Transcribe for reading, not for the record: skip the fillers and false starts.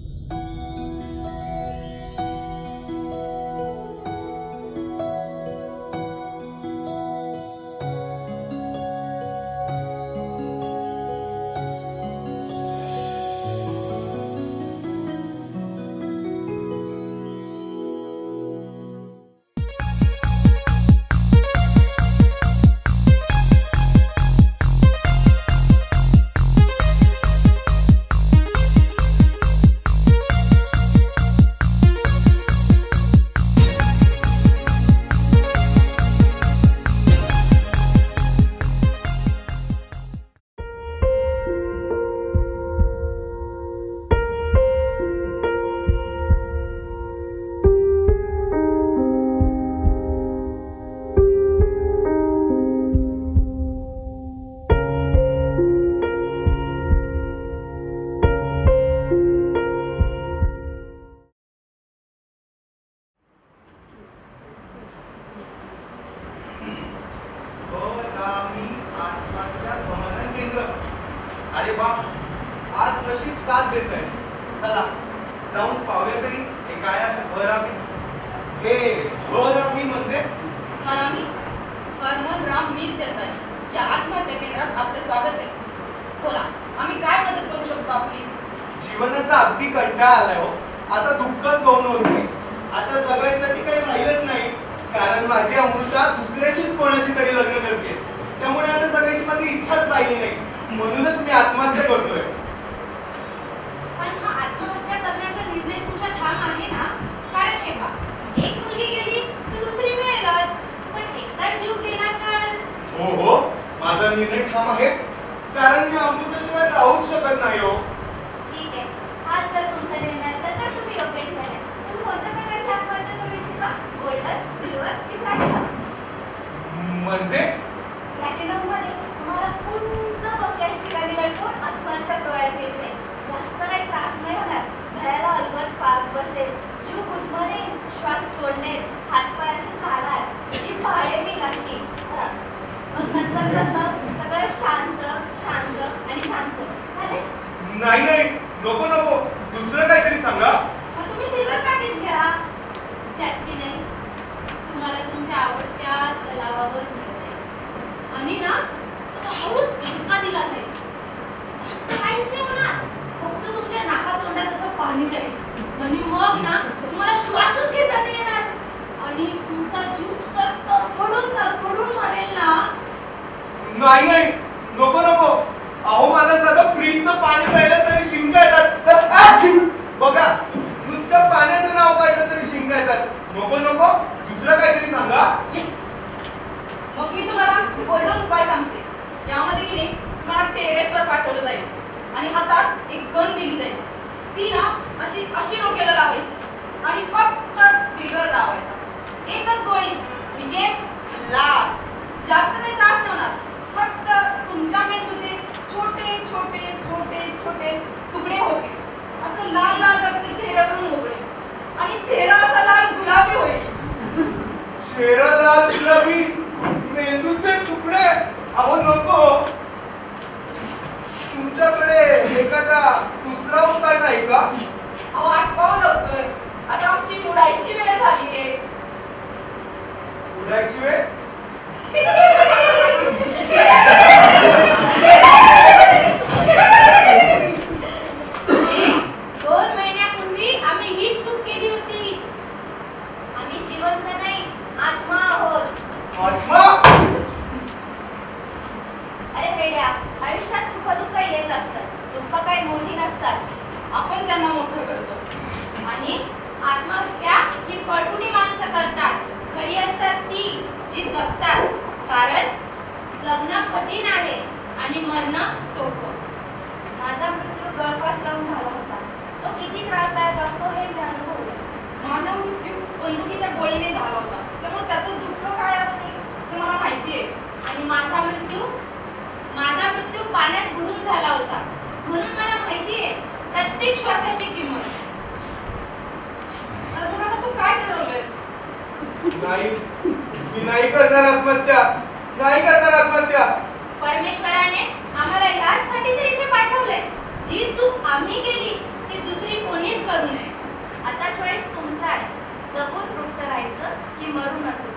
अरे वा, आज नशीब साथ देत आहे. चला जाऊन पाहूया तरी हे काय आहे. हरामी हे हरामी म्हणजे हरामी हरमन राम मीर जतन या आत्महत्या केंद्रात आपले स्वागत आहे. बोला, आम्ही काय मदत करू शकतो आपली? जीवनाचा अगदी कंटाळा आलाय हो. आता दुःख सहन होत नाही. आता जगायसाठी काही राहिलंच नाही. कारण माझी अमृता दुसऱ्याशीच कोणाशी तरी लग्न करते. त्यामुळे आता जगायची माझी इच्छाच राहिली नाही. म्हणूनच मी आत्महत्या करतोय. पण हा आत्महत्या करण्याचा निर्णय तुमचा ठाम आहे ना? कारण हे पहा, एक मुलगी गेली तर दुसरी मिळेलच. पण एकदा जीव गेला तर? हो हो, माझा निर्णय ठाम आहे. कारण मी अमृताशिवाय राहूच शकत नाही हो. ठीक आहे, हा जर तुमचा निर्णय असेल तर तुम्ही योग्य ठरले. तुम्ही कोणत्या प्रकारची आत्महत्या करू इच्छिता? गोल्डन, सिल्वर की प्लॅटिनम? म्हणजे प्लॅटिनम मध्ये तुम्हाला उंच बक्याश ठिकाणी लटकून आत्महत्या प्रोव्हाइड केली जाईल. जास्त काही त्रास नाही होणार. गळ्याला अलगद फास बसेल, जीव गुदमरेल, श्वास कोंडेल, हातपाय असे जाणार, जीभ बाहेर येईल अशी. मग नंतर कसं सगळं शांत शांत आणि शांत झाले. नाही नाही, नको नको, दुसरं काहीतरी सांगा. मग तुम्ही सिल्वर पॅकेज घ्या. त्यात की नाही, तुम्हाला तुमच्या आवडत्या तलावावर नेलं जाईल आणि ना असं हळूच धक्का दिला जाईल. जास्त काहीच नाही होणार, फक्त तुमच्या नाकातोंडात असं पाणी जाईल आणि मग ना तुम्हाला श्वासच घेता नाही येणार आणि तुमचा जीव असं तडफडून मरेल ना. नाही नाही, नको नको. अहो, माझं साधं फ्रीजचं पाणी प्यायलं तरी शिंका येतात. बघा, नुसतं पाण्याचं नाव काढलं तरी शिंका येतात. नको नको, दुसरं काहीतरी सांगा. मग मी तुम्हाला गोल्डन उपाय सांगते. यामध्ये की नाही तुम्हाला टेरेसवर पाठवलं जाईल आणि हातात एक गन दिली जाईल. ती ना अशी अशी डोक्याला लावायची आणि फक्त ट्रिगर दाबायचा. एकच गोळी आणि गेम खल्लास. जास्त काही त्रास नाही होणार. फक्त तुमच्या मेंदूचे छोटे छोटे छोटे छोटे तुकडे होते. असं लाल लाल रक्त चेहऱ्यावरून मोकळे आणि चेहरा असा लाल गुलाबी होईल. चेहरा लाल गुलाबी, मेंदूचे तुकडे. अहो नको. तुमच्याकडे एखादा दुसरा उपाय नाही का? अहो, आठवावं लवकर. आता आमची उडायची वेळ झाली आहे. उडायची वेळ? 2 महिन्यापूर्वी आम्ही हीच चूक केली होती. आम्ही जिवंत नाही, आत्मा आहोत. आत्मा? अरे वेड्या, आयुष्यात सुखदुःख येत असतात. दुःख काही मोठी नसतात, आपण त्यांना मोठं करतो. आणि आत्महत्या ही पळपुटी माणसं करतात. खरी असतात ती जी जगतात. कारण जगणं कठीण आहे आणि मरणं सोपं. माझा मृत्यू गळफास लावून झाला होता. तो किती त्रासदायक असतो हे मी अनुभवलं. माझा मृत्यू बंदुकीच्या गोळीने झाला होता. त्यामुळे त्याचं दुःख काय असते हे मला माहिती आहे. आणि माझा मृत्यू पाण्यात बुडून झाला होता. म्हणून मला माहिती आहे प्रत्येक श्वासाची किंमत. तर मग तू काय ठरवलंयस? नाही, मी नाही करणार आत्महत्या. नाही करणार आत्महत्या. परमेश्वराने आम्हाला ह्याचसाठी तर इथे पाठवलंय. जी चूक आम्ही केली ती दुसरी कोणीच करू नये. आता चॉईस तुमचा आहे. जगून तृप्त राहायचं की मरून तृप्त